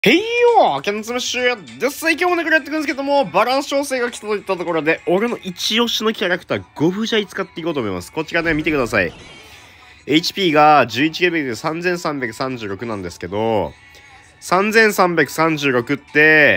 へいよー、キャンツムッシュです。今日もね、これやっていくんですけども、バランス調整が来たといったところで、俺の一押しのキャラクター、ゴブジャイ使っていこうと思います。こちらね、見てください。HP が11レベルで3336なんですけど、3336って、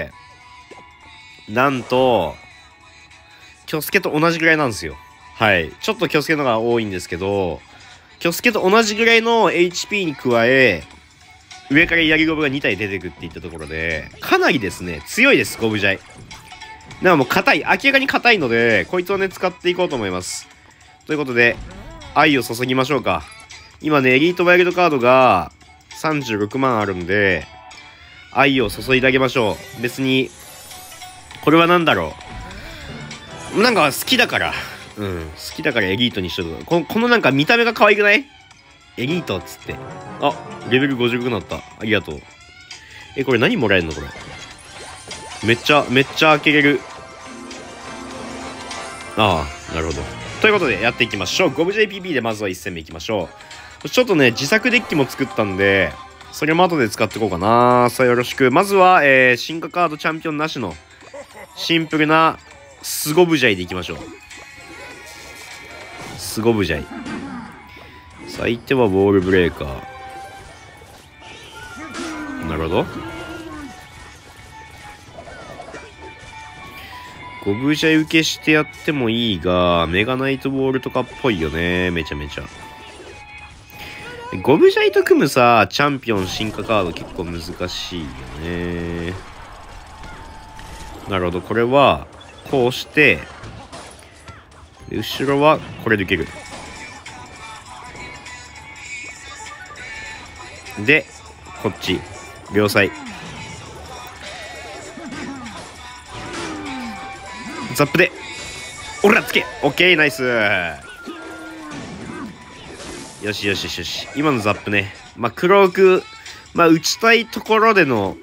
なんと、キョスケと同じぐらいなんですよ。はい。ちょっとキョスケのが多いんですけど、キョスケと同じぐらいの HP に加え、上からヤギゴブが2体出てくっていったところで、かなりですね、強いです、ゴブジャイ。だからもう硬い、明らかに硬いので、こいつをね、使っていこうと思います。ということで、愛を注ぎましょうか。今ね、エリートワイルドカードが36万あるんで、愛を注いであげましょう。別に、これは何だろう。なんか好きだから、好きだからエリートにしとく。このなんか見た目が可愛くない？エリートっつって。あ、レベル55になった。ありがとう。これ何もらえるのこれ。めっちゃ開けれる。ああ、なるほど。ということで、やっていきましょう。ゴブ JPP でまずは1戦目いきましょう。ちょっとね、自作デッキも作ったんで、それも後で使っていこうかな。さあ、よろしく。まずは、進化カードチャンピオンなしの、シンプルな、スゴブジャイでいきましょう。スゴブジャイ。相手はウォールブレーカー。なるほど。ゴブジャイ受けしてやってもいいが、メガナイトボールとかっぽいよね。めちゃめちゃ。ゴブジャイと組むさ、チャンピオン進化カード結構難しいよね。なるほど。これは、こうして、後ろはこれで受ける。で、こっち。両サイ。ザップで。おらつけ。オッケー、ナイス。よしよしよしよし。今のザップね。まあ、黒く、まあ、打ちたいところでの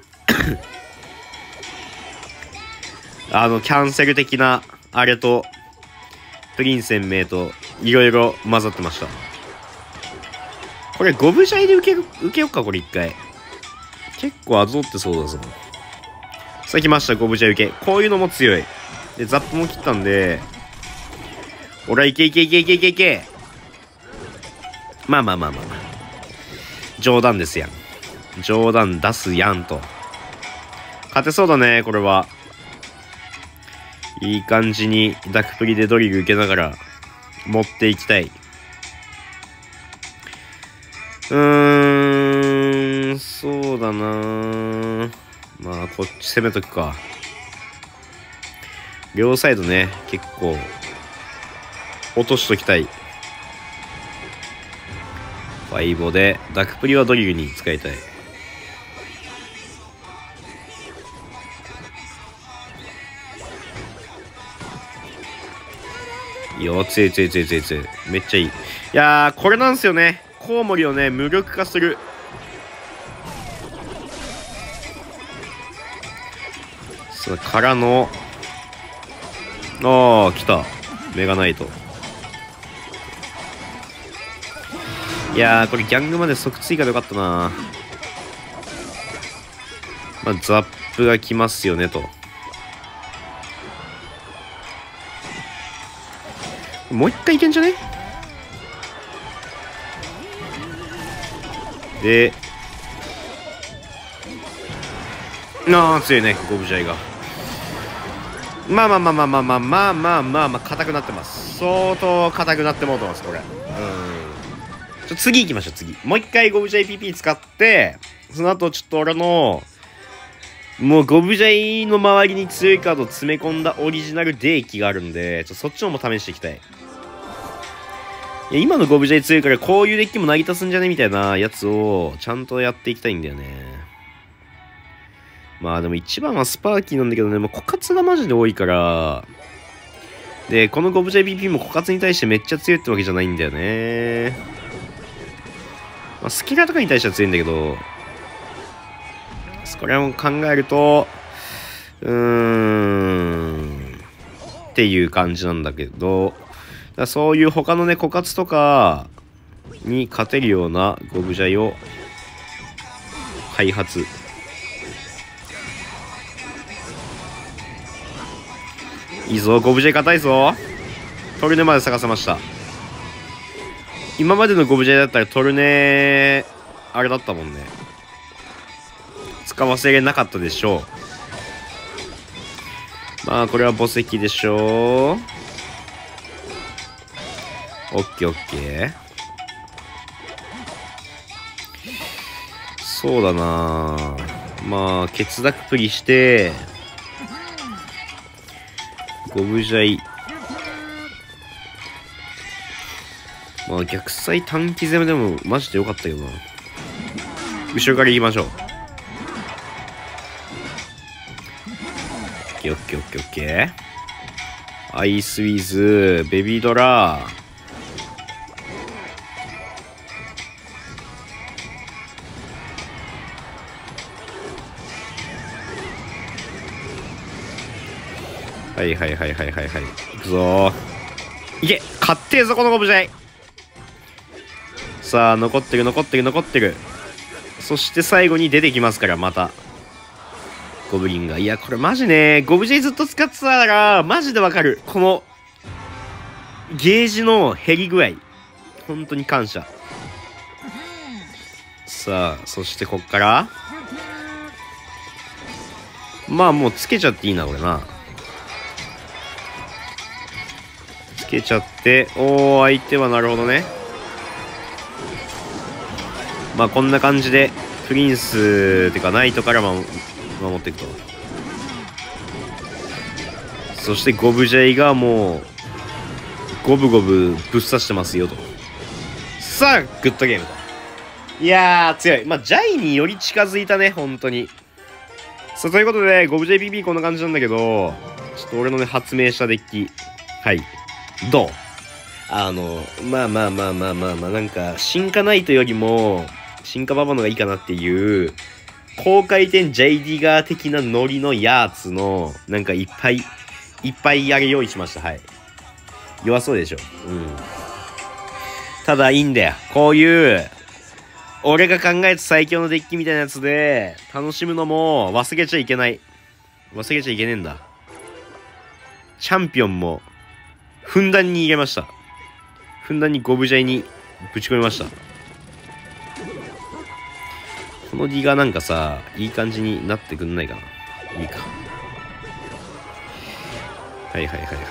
キャンセル的な、あれと、プリン鮮明と、いろいろ混ざってました。これ、ゴブジャイで受けよっか、これ一回。結構あぞってそうだぞ。さあ来ました、ゴブジャイ受け。こういうのも強い。で、ザップも切ったんで、おら、いけいけいけいけいけいけ。まあ。冗談ですやん。冗談出すやんと。勝てそうだね、これは。いい感じにダクプリでドリル受けながら持っていきたい。そうだな。まあ、こっち攻めとくか。両サイドね、結構、落としときたい。ファイボで、ダクプリはドリルに使いたい。いいよ、強い。めっちゃいい。いやー、これなんすよね。コウモリをね、無力化する。それからの、来た。メガナイト。いやー、これギャングまで即追加でよかったな。まあ、ザップが来ますよね、と。もう一回いけんじゃね？で、強いね、ゴブジャイが。まあ、硬くなってます。相当硬くなってもうてます、これ。次行きましょう、次。もう一回ゴブジャイ PP 使って、その後ちょっと俺の、もうゴブジャイの周りに強いカードを詰め込んだオリジナルデーキがあるんで、そっちのも試していきたい。いや、今のゴブジャイ強いからこういうデッキも成り立つんじゃねみたいなやつをちゃんとやっていきたいんだよね。まあでも一番はスパーキーなんだけどね、もう枯渇がマジで多いから、で、このゴブジャイ PP も枯渇に対してめっちゃ強いってわけじゃないんだよね。まあ、スキラーとかに対しては強いんだけど、これを考えると、っていう感じなんだけど、そういう他のね、枯渇とかに勝てるようなゴブジャイを開発いいぞ、ゴブジェイ硬いぞ。トルネまで探せました。今までのゴブジェイだったらトルネあれだったもんね。使わせれなかったでしょう。まあこれは墓石でしょう。オッケーオッケー。そうだな。まあ欠濁プリしてゴブジャイ、まあ逆サイ短期攻めでもマジでよかったけどな。後ろから行きましょう。オッケーオッケーオッケーオッケー。アイスウィズベビードラー。はいはいはいはいはいはい。いくぞー。いけ、勝ってえぞこのゴブジャイ。さあ残ってる残ってる残ってる。そして最後に出てきますから、またゴブリンが。いやこれマジね、ゴブジェイずっと使ってたからマジでわかる。このゲージの減り具合本当に感謝。さあそしてこっからまあもうつけちゃっていいなこれな。つけちゃって、おお相手はなるほどね。まあこんな感じでプリンスってかナイトから守っていくと。そしてゴブジェイがもうゴブゴブぶっ刺してますよと。さあグッドゲームと。いやー強い。まあジャイにより近づいたね本当に。さあということでゴブジェイ BB こんな感じなんだけど、ちょっと俺のね発明したデッキ、はいどう？まあなんか進化ナイトよりも進化ババのがいいかなっていう高回転ジャイディガー的なノリのやつのなんかいっぱいやれ用意しました。はい、弱そうでしょ。ただいいんだよ、こういう俺が考えた最強のデッキみたいなやつで楽しむのも忘れちゃいけない。忘れちゃいけねえんだ。チャンピオンもふんだんに入れました。ふんだんにゴブジャイにぶち込みました。このディがなんかさ、いい感じになってくんないかな。いいか。はいはいはいはい。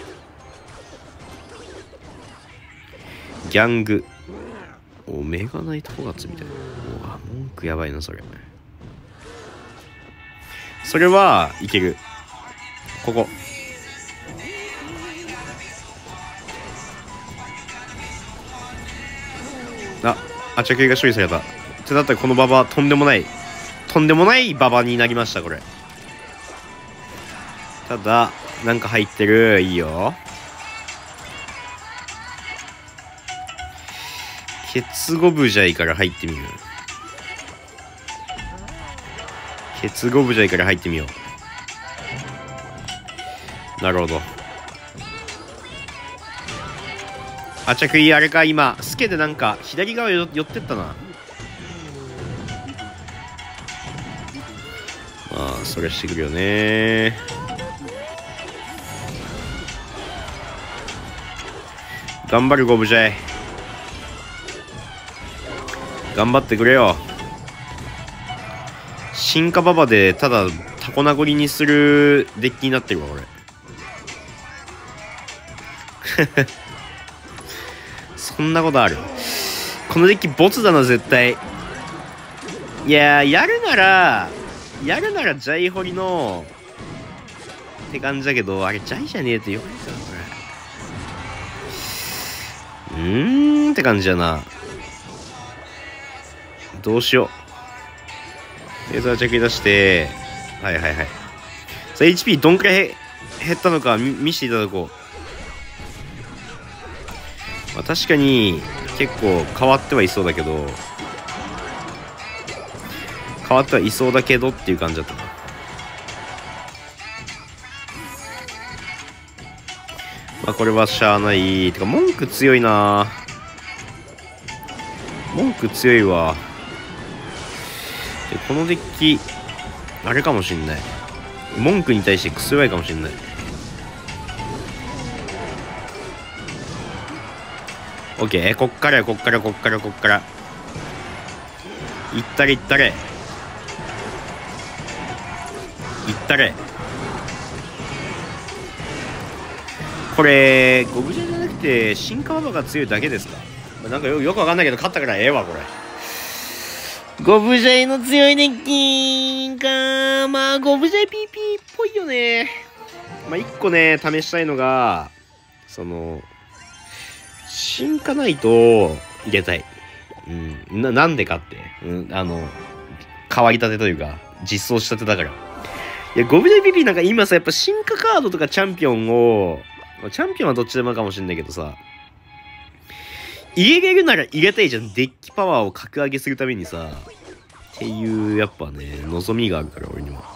ギャング。お、メガナイト5月みたいな。うわ、文句やばいな、それ。それはいける。ここ。あ、着衣が処理された。ってなったらこのババとんでもないババになりました。これただなんか入ってる。いいよ。ケツゴブジャイから入ってみる。ケツゴブジャイから入ってみよう。なるほど。あ、着衣あれか。今スケでなんか左側寄ってったな。まあそれしてくるよね。頑張るゴブジャイ、頑張ってくれよ。進化ババでただタコ殴りにするデッキになってるわこれ。そんなことある？このデッキボツだな絶対。いやー、やるならジャイホリのって感じだけど、あれジャイじゃねえと弱いからこれ。って感じだな。どうしよう。レーザー着出して、はいはいはい。さあ HP どんくらい減ったのか見せていただこう。まあ、確かに結構変わってはいそうだけど、っていう感じだったな。まあこれはしゃあない。てか文句強いな。文句強いわ。でこのデッキあれかもしんない。文句に対してクソ弱いかもしんない。 オッケー。こっから。いったれ。これ、ゴブジャじゃなくて、進化技が強いだけですか？なんかよくわかんないけど、勝ったからええわ、これ。ゴブジャイの強いデッキか。まあ、ゴブジャイ PP っぽいよね。まあ、一個ね、試したいのが、進化ないと入れたい。なんでかって。変わりたてというか、実装したてだから。いや、ゴブジャイ PP なんか今さ、やっぱ進化カードとかチャンピオンを、チャンピオンはどっちでもかもしんないけどさ、入れれるなら入れたいじゃん。デッキパワーを格上げするためにさ。っていう、やっぱね、望みがあるから、俺には。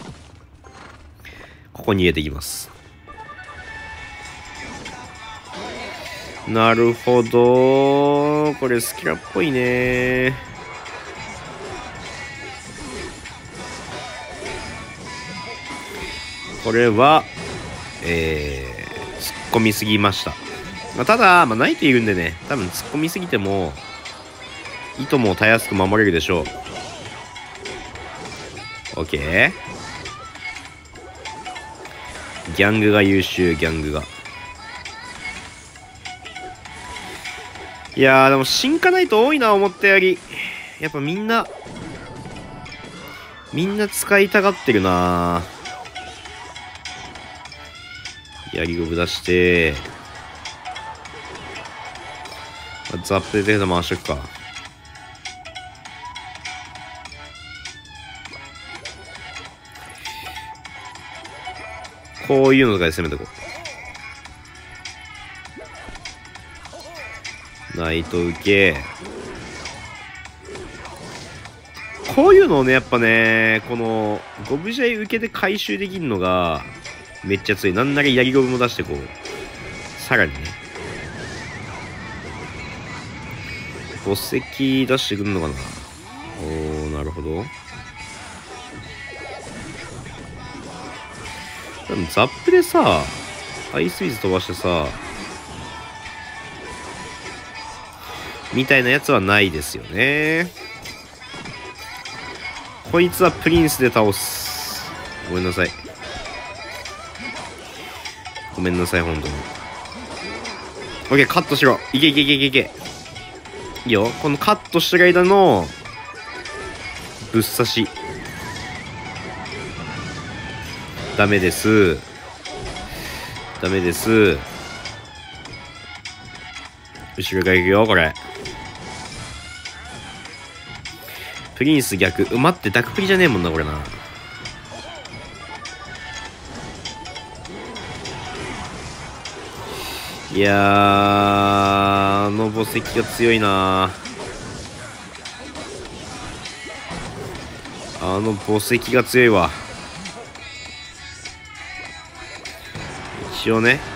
ここに入れていきます。なるほど。これスキラっぽいね。これは、突っ込みすぎました。ただ、ナイトいるんでね、多分突っ込みすぎても、いともたやすく守れるでしょう。オッケー。ギャングが優秀、ギャングが。いやー、でも進化ナイト多いな、思ったより。やっぱみんな使いたがってるな。やりゴブ出して、ザップで手で回しとくか。こういうのとかで攻めてこう。ナイト受け。こういうのをね、やっぱね、この、ゴブジャイ受けで回収できるのが、めっちゃ強い。なんならやりゴブも出してこう。さらにね。墓石出してくんのかな。おー、なるほど。でもザップでさ、アイスウィズ飛ばしてさ、みたいなやつはないですよね。こいつはプリンスで倒す。ごめんなさい。ごめんなさい、本当に。オッケー、カットしろ。いけ。いいよ。このカットしてる間の、ぶっ刺し。ダメです。後ろが行くよ、これ。プリンス逆。待って、ダクプリじゃねえもんな、これな。いやー、あの墓石が強いな。あの墓石が強いわ。一応ね。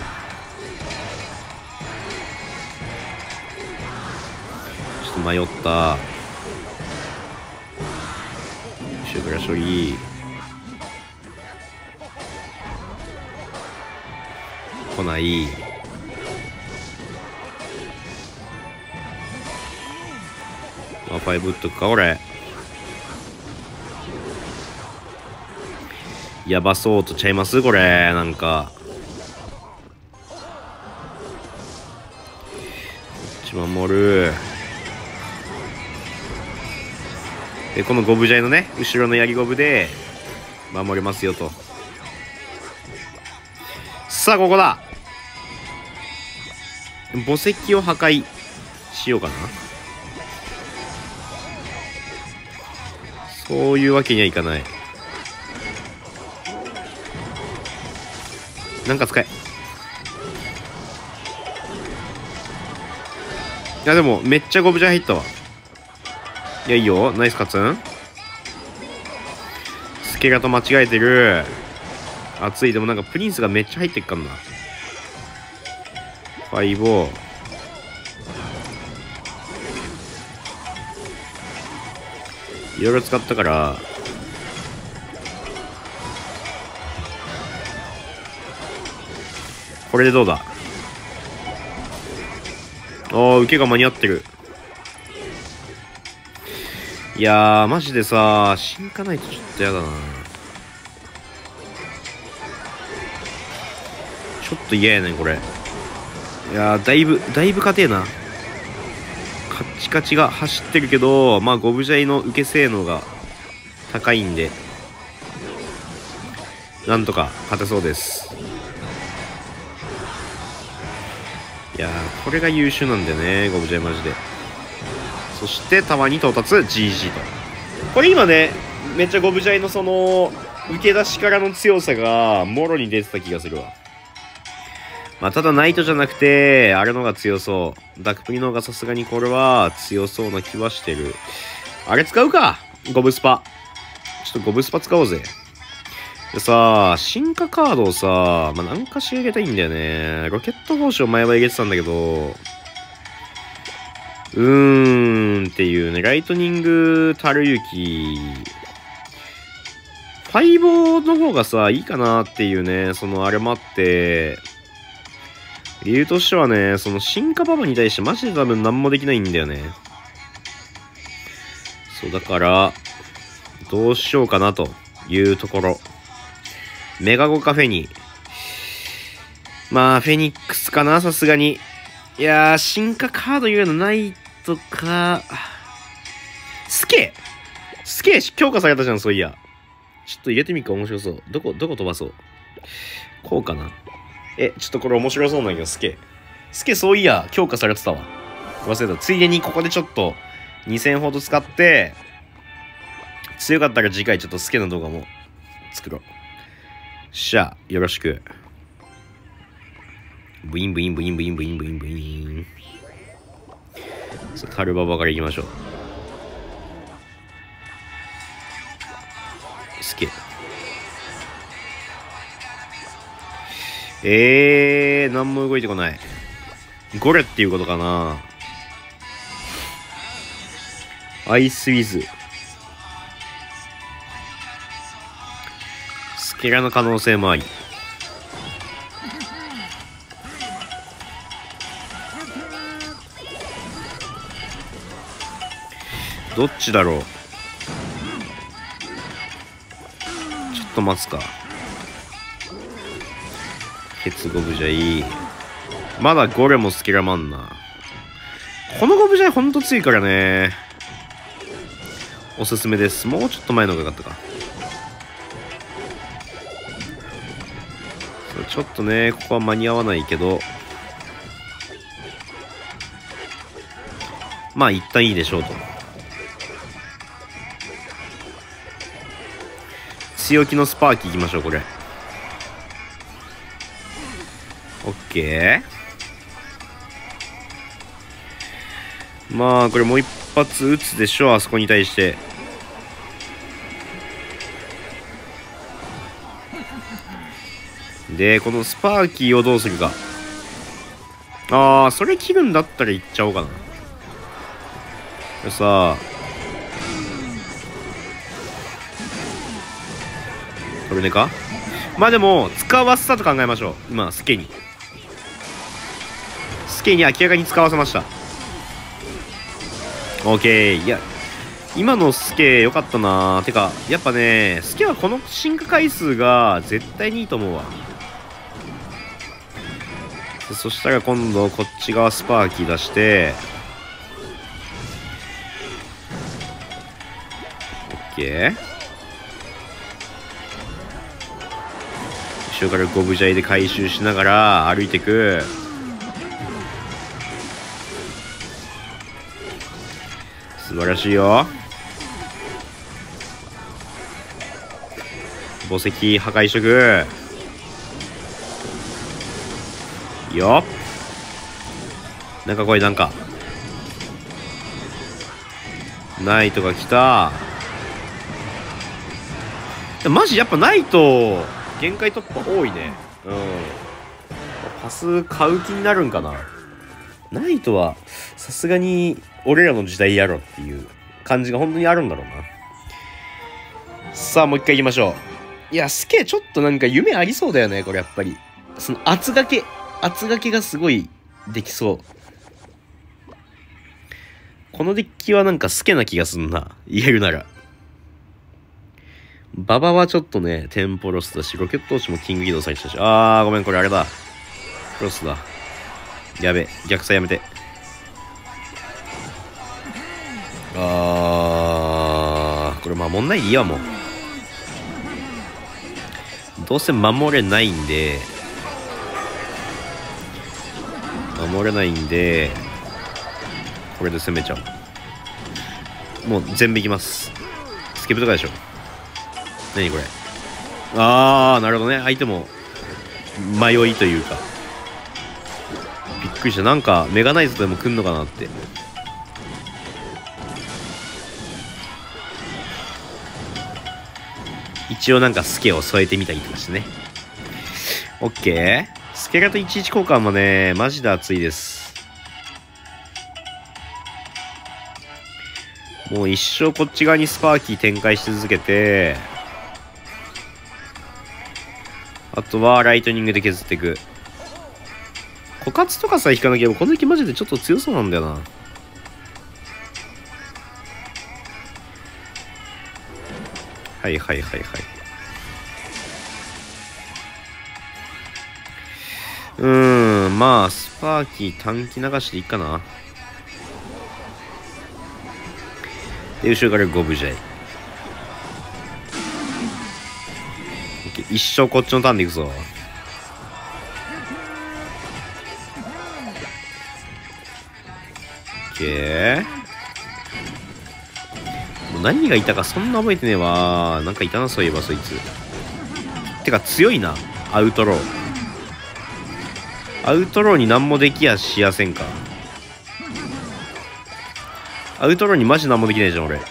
ちょっと迷った。後ろから処理。来ない。5打っとくか、俺。やばそうとちゃいますこれ、なんか。こっち守る。で、このゴブジャイのね、後ろのヤギゴブで、守れますよと。さあ、ここだ。墓石を破壊しようかな。そういうわけにはいかない。なんか使え。いや、でも、めっちゃゴブジャイ入ったわ。いや、いいよ。ナイスカツン。スケラと間違えてる。熱い。でもなんかプリンスがめっちゃ入ってっかんな。ファイボー。いろいろ使ったから、これでどうだ。 ああ、受けが間に合ってる。いやー、マジでさ、進化ないとちょっとやだな。ちょっと嫌やねん、これ。いやー、だいぶ硬えな。カッチカチが走ってるけど、まあ、ゴブジャイの受け性能が高いんで、なんとか勝てそうです。いやー、これが優秀なんだよね、ゴブジャイマジで。そして、タワーに到達、GG と。これ今ね、めっちゃゴブジャイのその、受け出しからの強さが、もろに出てた気がするわ。まあ、ただナイトじゃなくて、あれのが強そう。ダクプリの方がさすがにこれは強そうな気はしてる。あれ使うか、ゴブスパ。ちょっとゴブスパ使おうぜ。でさ、進化カードをさ、まあ、なんかしら入れたいんだよね。ロケット報酬を前は入れてたんだけど、っていうね、ライトニング、タルユキ。ファイボーの方がさ、いいかなっていうね、そのあれもあって、理由としてはね、その進化ババに対してマジで多分何もできないんだよね。そう、だから、どうしようかなというところ。メガゴカフェニー。まあ、フェニックスかな、さすがに。いやー、進化カードいうのないとか。スケ強化されたじゃん、そういや。ちょっと入れてみっか、面白そう。どこ飛ばそう。こうかな。ちょっとこれ面白そうなんだけど、スケそういや、強化されてたわ。忘れた。ついでにここでちょっと2000ほど使って、強かったら次回ちょっとスケの動画も作ろう。しゃあ、よろしく。ブインブインブインブインブインブインブイン。さあ、タルババからいきましょう。スケ。なんも動いてこない。ゴレっていうことかな。アイスウィズ。スケラの可能性もあり。どっちだろう。ちょっと待つか。ケツゴブジャイ。まだゴレもスケラもあんな。このゴブジャイほんと強いからね。おすすめです。もうちょっと前の方が良かったか。ちょっとね、ここは間に合わないけど。まあ一旦いいでしょうと。強気のスパーキーいきましょう、これ。オッケー。まあ、これもう一発撃つでしょ、あそこに対して。で、このスパーキーをどうするか。それ切るんだったらいっちゃおうかな。さあ。これねか。まあでも、使わせたと考えましょう。今、スケに明らかに使わせました。オーケー。いや、今のスケ良かったな。てか、やっぱね、スケはこの進化回数が絶対にいいと思うわ。そしたら今度、こっち側スパーキー出して、オッケー。後ろからゴブジャイで回収しながら歩いてく。素晴らしいよ。墓石破壊しとくよ。なんかこれなんかナイトが来た。マジやっぱナイト限界突破多いね。パス買う気になるんかな。ナイトはさすがに俺らの時代やろっていう感じが本当にあるんだろうな。さあもう一回行きましょう。いや、スケちょっとなんか夢ありそうだよね、これやっぱり。その圧がけがすごいできそう。 このデッキはなんかスケな気がすんな。言えるなら。ババはちょっとね、テンポロスだし、ロケット落ちもキング起動されてたし。ごめん、これあれだ。クロスだ。やべ、逆さやめて。これ守んないでいいわ、もう。どうせ守れないんで、これで攻めちゃう。もう全部いきます。スケブとかでしょ。何これ。なるほどね。相手も迷いというか。びっくりした。なんかメガナイズでも来んのかなって。一応なんかスケを添えてみたりとかしてね。オッケー。スケラと11交換もね、マジで熱いです。もう一生こっち側にスパーキー展開し続けて、あとはライトニングで削っていく。枯渇とかさえ引かなきゃ、この時マジでちょっと強そうなんだよな。はいはいはいはい。まあスパーキー短期流しでいいかな。で後ろからゴブジャイ。一生こっちのターンでいくぞ。オッケー。もう何がいたかそんな覚えてねえわ。なんかいたな、そういえばそいつ。てか強いな、アウトロー。アウトローに何もできやしやせんか。アウトローにマジ何もできないじゃん俺。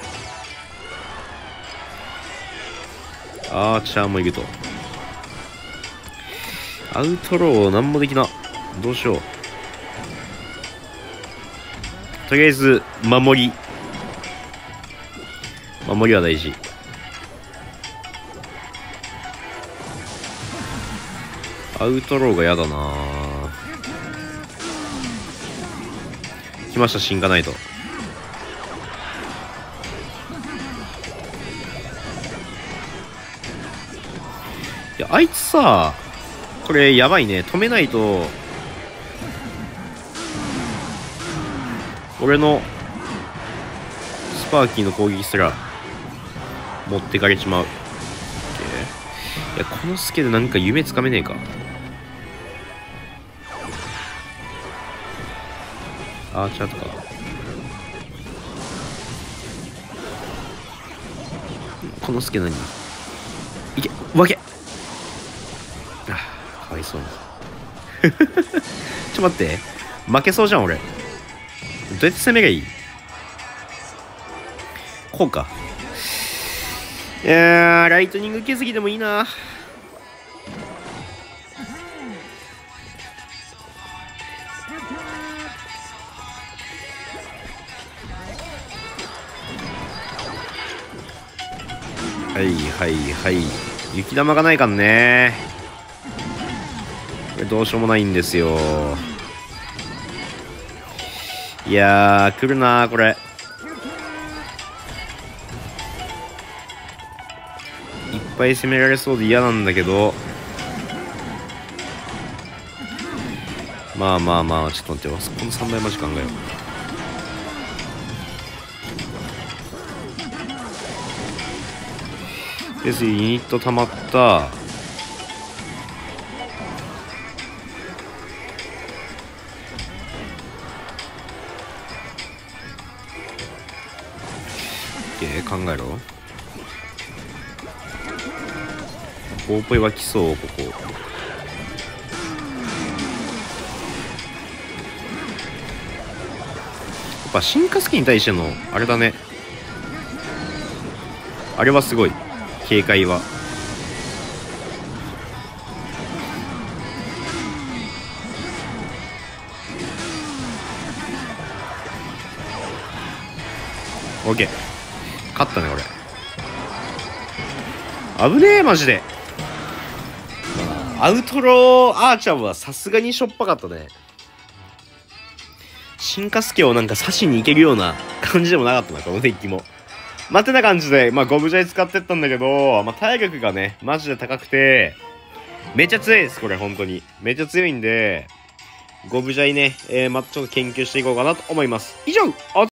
アーチャーもいると。アウトロー何もできな。どうしよう。とりあえず守りは大事。アウトローがやだな。来ました、シンカナイト。いやあいつさ、これやばいね。止めないと俺のスパーキーの攻撃すら持ってかれちまう。いやこのスケでなんか夢つかめねえか。アーチャーとかこのスケ何いけわけ。かわいそうにちょ待って、負けそうじゃん俺。どうやって攻めがいい。こうか。いやーライトニング削りでもいいな。はいはいはい。雪玉がないかんね。これどうしようもないんですよ。いやー来るなーこれ。いっぱい攻められそうで嫌なんだけど、まあちょっと待ってよ。この3倍マジ考えよう。ユニット溜まった。考えろ。ポーポイは来そう。ここやっぱ進化スキに対してのあれだね。あれはすごい警戒は。オッケー勝ったね俺。危ねえマジで。アウトローアーチャーはさすがにしょっぱかったね。 進化スケをなんか刺しに行けるような感じでもなかったな、このデッキも。まあ、てな感じで、まあ、ゴブジャイ使ってったんだけど、まあ、体力がね、マジで高くて、めっちゃ強いです、これ、本当に。めっちゃ強いんで、ゴブジャイね、またちょっと研究していこうかなと思います。以上、